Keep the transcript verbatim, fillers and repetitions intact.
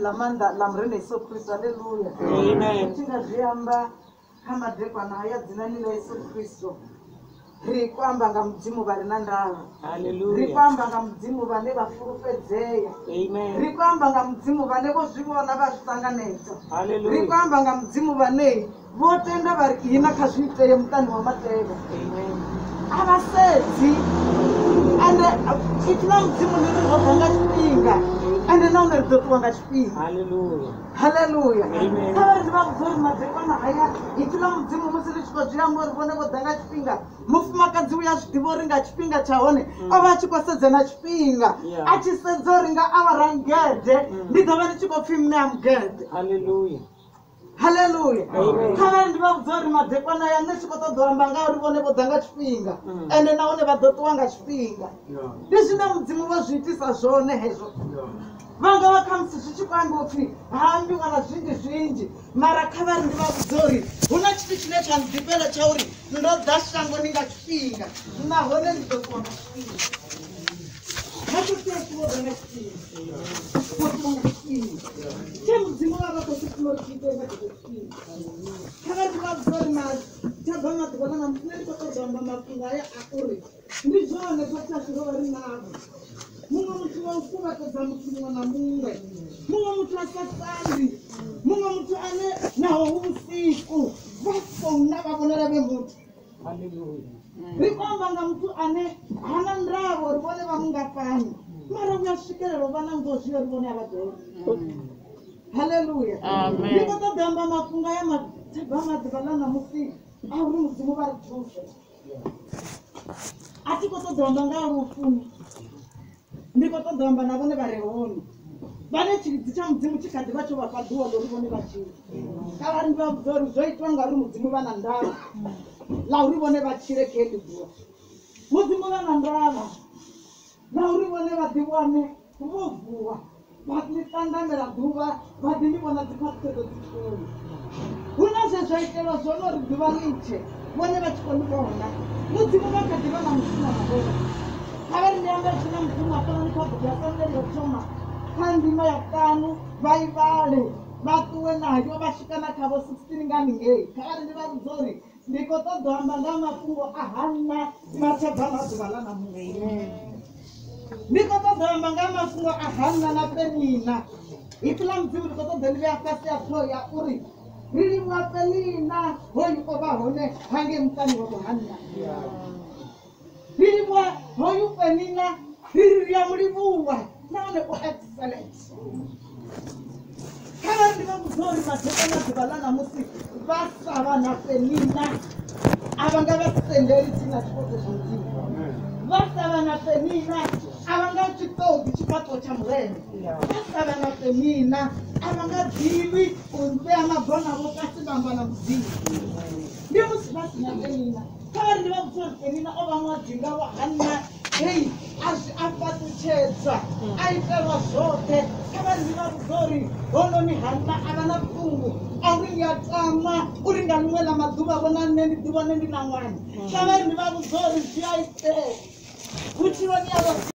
lamanda lamrene Yesu Kristo. Haleluya. Amen. Tinga zviamba kama dekwana haya dzinanira Yesu Kristo. Rikwamba ngamudzimu vari nandava. Hallelujah. Rikwamba ngamudzimu vane vafurufedzeya. Amen. Rikwamba ngamudzimu vane vozvivona vazvisanganedza. Hallelujah. Rikwamba ngamudzimu vane votenda vari ina kazviiteye mutani wamateva. Amen. Avasedzi ande itina mudzimu nirigoganga chipinga ande naune ridotuwanga chipinga. Hallelujah. Haleluya. Amen. Kavari vakuzori madekwana haya itina mudzimu musiri chikozviyambo rivone vodhanga chipinga mufumakadzi uya zvidivo ringa chipinga chahone ova achikosedzana chipinga achisedzo ringa avarangedhe ndidhova ndichikopfimne amugedhe. Hallelujah. Hallelujah. Amen. Kavari ndivakuzori madekwana ya nechikotodhoramba ngao rivone vodhanga chipinga ende naone vadotuwanga chipinga ndizvine mudzimu vozviitisa zvone hezvo vanga vakamusi zvichikwamboti hambi kana zvinji zvinji mara kavari ndivakuzori huna chiti chine chanzipele chauri ndodha shango ninga chipinga nahone ndidotuwanga chipinga hatotesivodhanga chipinga kotuwanga chipinga chemudzimu vavakosikunotiitenga chipinga kavari ndivakuzori mari tabva madhikwana munerikotozamba mafunga aya auri ndizvone patashirova rinavo mumwe muti waukuvatodza muti mumwe namumwe mumwe muti wasasandi mumwe muti ane naho usiku vasona vavonera vemuti. Rikwamba ngamuti ane hana ndravo rivone vamungafani mara uyasvikerero vana ngozviyo rivone avadhori. Haleluya. Rikotodhamba mafunga yamatebva madzivana musi auri mudzimu vari juzve atikotodhamba ngauri ufuni ndikotodhamba navone varehoni vane chidzi chamudzimu chikadzi vacho vapaduwa lorivone vachiri kavari ndivavuzori zvoitwa ngari mudzimu vana ndava laurivone vachirekedi bhuwa mudzimu vana ndava laurivone vadiwane vovhuwa vatitandamira dhuva vadindivona dzikatedzo dzichikoni huna zvezvaiteva zvonori dhuva riche vone vachikondivona mudzimu vakati vana musina mabona kavari ndiyamba china mudzimu afanani kabhuku yasanderiyotoma kandima yakutanu vaivale vatuwe nayo vasvikana kavo sixteen nganingei kavari ndivavuzori ndikotodhamba ngamafungo ahana matebva madzivalana mumwe ndikotodhamba ngamafungo ahana napenina itila mudzimu ndikotodhendiveakasiyatoya uri riri wapenina hoyu ovahone hange mutani wakuhanna riri wa hoyu penina riri riyamulivuwa naone ku excellent kavari ndivakuzori madhekana dzivalana musi vasava napenina ava ngavasenderi tina chikoto chomudzimu vasava napenina ava ngachitodhi chipato chamurene vasava napenina ava ngadzivi unze amagonavo kasivambana mudzimu ndimusi vasina penina kavari ndivakuzori penina ovamwadzinga wahana hei azviapatuchedza aiterwa zvote kavari ndivakuzori hononi hana avana pfungu auringatama uringanwela madhuva vona neni dhuva nendina mwani kavari ndivakuzori zviaite kuti voniavo